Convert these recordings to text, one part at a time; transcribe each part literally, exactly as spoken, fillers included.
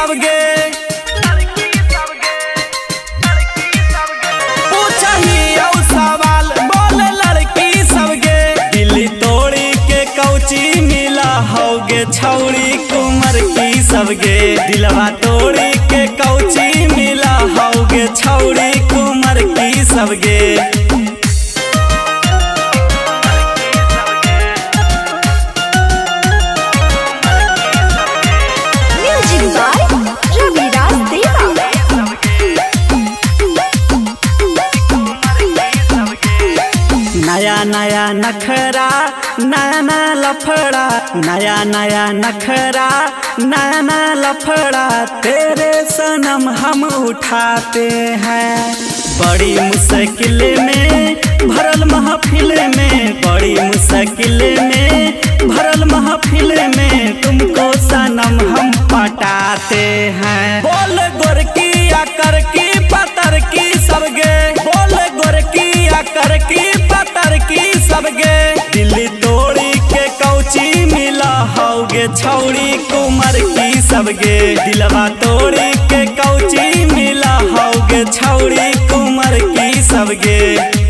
सबगे पूछहियो सवाल बोल लड़की सबगे दिल तोड़ी के कौची मिला होगे छौड़ी कुंवर की सबगे दिलवा तोड़ी के कौची मिला होगे छौड़ी कुंवर की सबगे। नया नया नखरा नया नया लफड़ा नया नया नखरा नया नया लफड़ा तेरे सनम हम उठाते हैं बड़ी मुश्किल में भरल महफिल में बड़ी मुश्किल में भरल महफिल में तुमको सनम हम पटाते हैं। बोल गोरकी आकर की पतर की सबगे बोल गोरकी आकर की पतर की सबगे दिल तोड़ी के कौची मिला होगे छौड़ी कुंवर की सबगे दिलवा तोड़ी के कौची मिला होगे छौड़ी कुंवर की सबगे।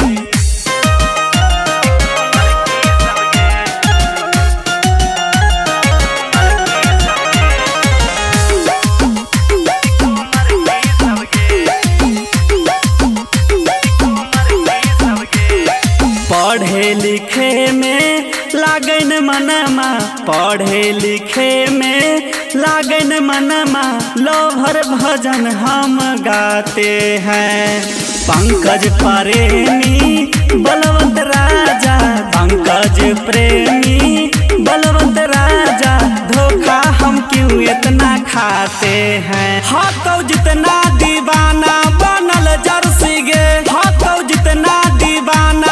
पढ़े लिखे में लागन मनमा पढ़े लिखे में लागन मनमा लोभर भजन हम गाते हैं पंकज प्रेमी बलवंत राजा पंकज प्रेमी बलवंत राजा धोखा हम क्यों इतना खाते हैं। हाथों जितना दीवाना बनल जर्सी गे हाथों जितना दीवाना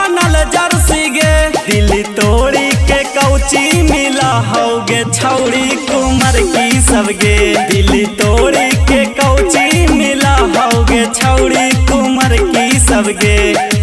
दिल तोड़ी के कौची मिला होगे छौड़ी कुंवर की सबगे दिल तोड़ी के कौची मिला होगे छौड़ी कुंवर की सबगे।